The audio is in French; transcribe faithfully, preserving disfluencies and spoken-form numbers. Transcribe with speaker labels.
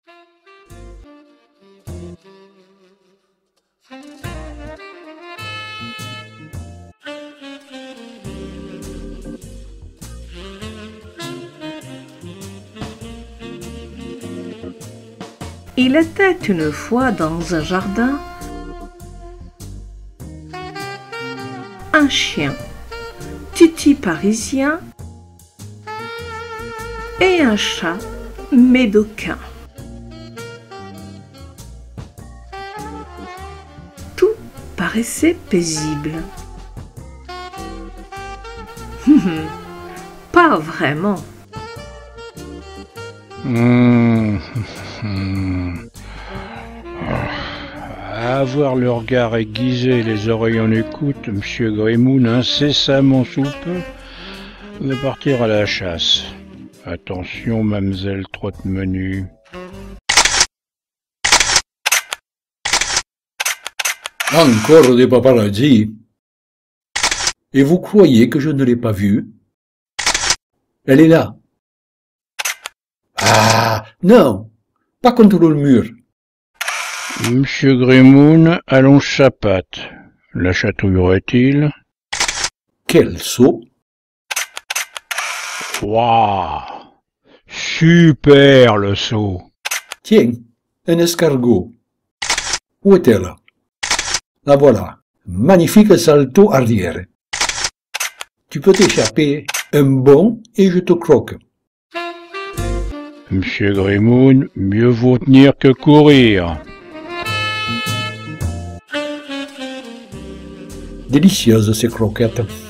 Speaker 1: Il était une fois dans un jardin un chien, Titi parisien, et un chat, Médocain. Tout paraissait paisible. Pas vraiment.
Speaker 2: Mmh. Mmh. À avoir le regard aiguisé et les oreilles en écoute, Monsieur Grimoun, incessamment sous peu, va partir à la chasse. Attention, mademoiselle Trotte-Menu.
Speaker 3: Encore des paparazzis. Et vous croyez que je ne l'ai pas vue? Elle est là. Ah, non, pas contre le mur.
Speaker 2: Monsieur Grimoun allonge sa patte. La chatouillerait-il?
Speaker 3: Quel saut!
Speaker 2: Waouh! Super le saut!
Speaker 3: Tiens, un escargot. Où est-elle? La voilà. Magnifique salto arrière. Tu peux t'échapper un bond et je te croque.
Speaker 2: Monsieur Grimoun, mieux vaut tenir que courir.
Speaker 3: Délicieuses ces croquettes.